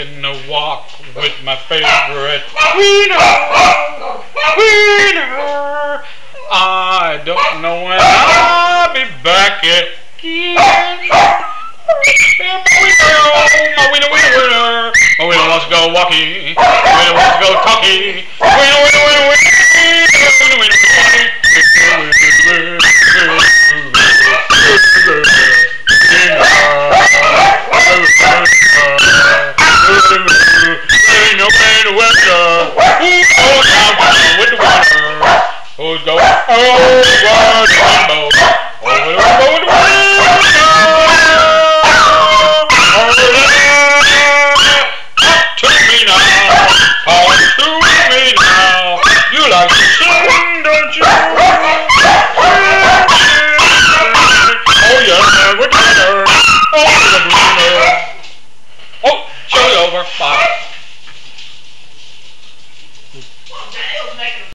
taking a walk with my favorite wiener. Wiener. I don't know when I'll be back again. My wiener, wiener, wiener. My wiener wants to go walkie. My wiener wants to go talkie. Wiener, wiener, wiener, wiener. Wiener, wiener, wiener. Ain't no pain to winter. Oh, now with the winter. Who's going over the rainbow? Over the rainbow with the winter. Talk to me now. Talk to me now. You like to sing, don't you? Oh yeah, with the winter. Oh, the winter. Oh, show's over. Bye.